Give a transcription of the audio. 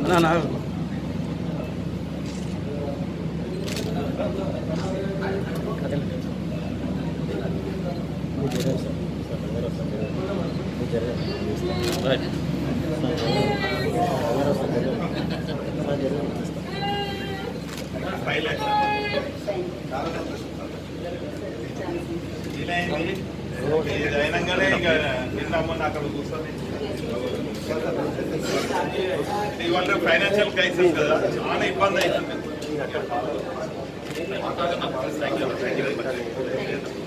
నా అయినాగానే ఇక నిన్న మొన్న అక్కడ కూర్చొని ఇవాళ ఫైనాన్షియల్ క్రైసిస్ కదా చాలా ఇబ్బంది అవుతుంది.